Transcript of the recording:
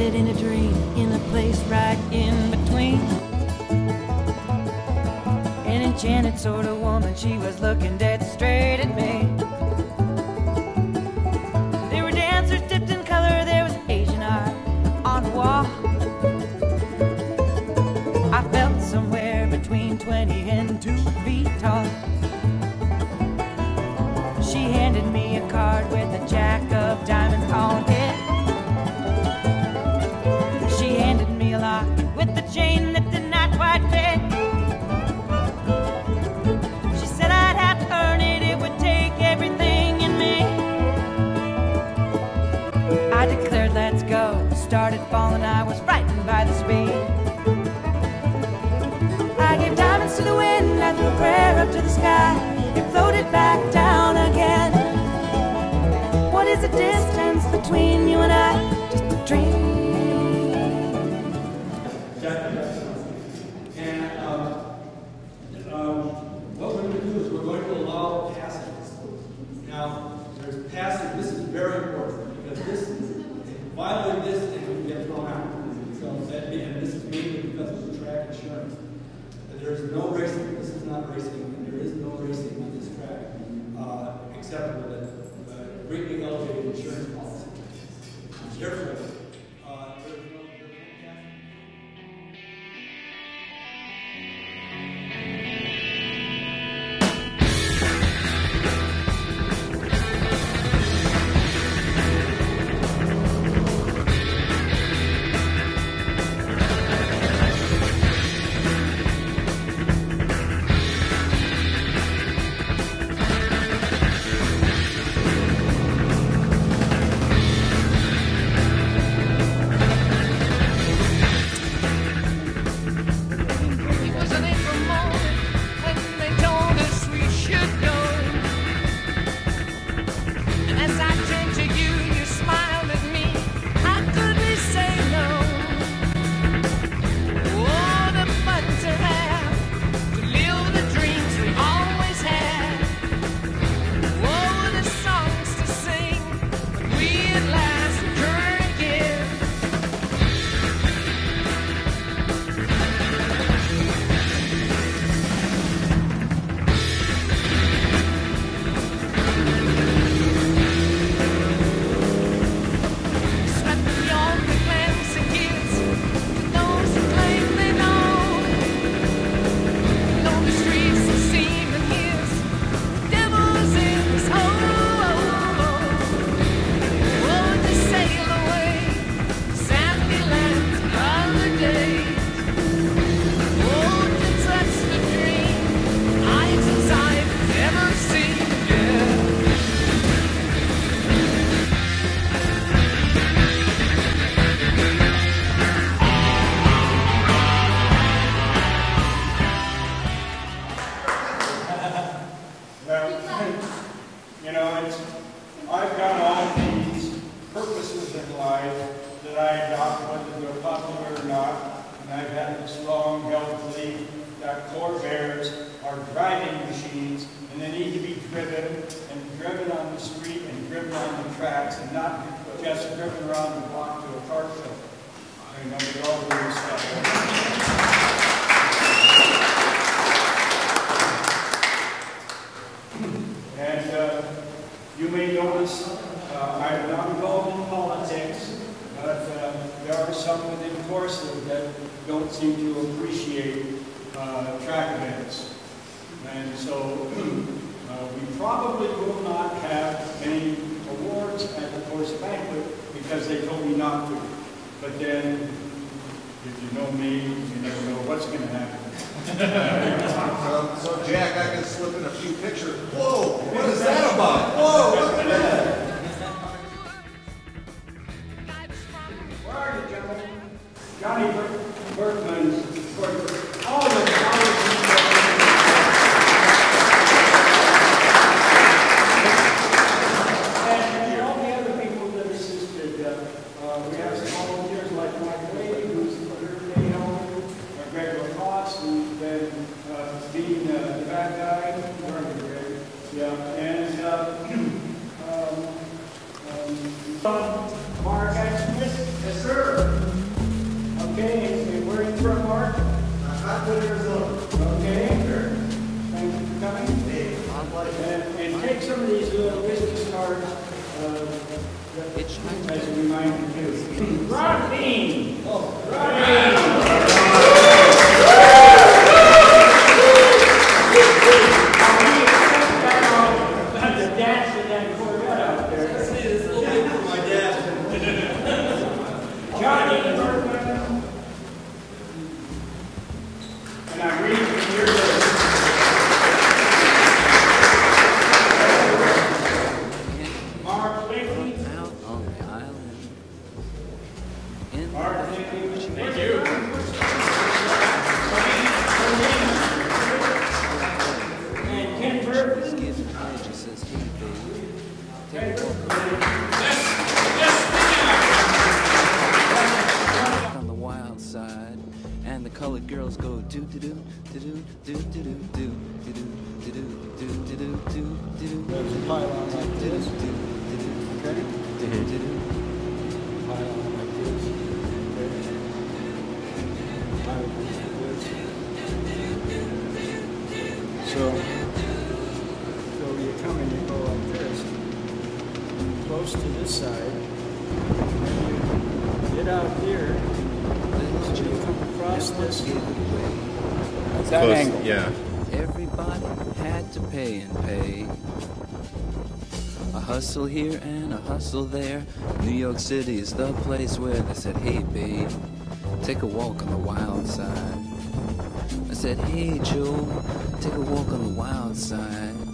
landed in a dream, in a place right in between. An enchanted sort of woman, she was looking dead straight at me. There were dancers dipped in color, there was Asian art on the wall. I felt somewhere between 20 and 2 feet tall. She handed me a card with a jack of diamonds on it. She handed me a lock with a chain that did not quite fit. She said I'd have to earn it, it would take everything in me. I declared let's go, started falling, I was frightened by the speed. I gave diamonds to the wind, I threw a prayer up to the sky. It floated back down again. What is the distance between you and I? Just a dream. And what we're going to do is we're going to allow passages. Now, there's passage. This is very important because this, if you violate this, it will get thrown out. So that, and this is mainly because of the track insurance. There is no racing. This is not racing, and there is no racing on this track except for the greatly elevated insurance policy. Therefore, I've got all these purposes in life that I adopt, whether they're popular or not, and I've had this long held belief that Corvairs are driving machines and they need to be driven and driven on the street and driven on the tracks and not just driven around the block to a car show. I know we all do stuff. You may notice I'm not involved in politics, but there are some within courses that don't seem to appreciate track events. And so we probably will not have any awards at the course banquet because they told me not to. But then, if you know me, you never know what's going to happen. So Jack, I can slip in a few pictures. Whoa, what is that about? Whoa, look at that. Where are you, gentlemen? Johnny Berkman's all the and all the other people that assisted. We have some volunteers like Mike Wade, who's here today, Greg LaCrosse, who's been being the bad guy. Yeah, and Mark Smith. Yes, sir. as a reminder too. Rock Bean! On the wild side, and the colored girls go do do do do do do do do do do do do do do do do. There's a pylon like this. Okay? Pylon like this. Okay? Pylon like this. So you come and you go like this, close to this side, and you get out here, and you come across this. That's that Close, angle. yeah. Everybody had to pay and pay. A hustle here and a hustle there. New York City is the place where they said, hey babe, take a walk on the wild side. I said, hey Joe, take a walk on the wild side.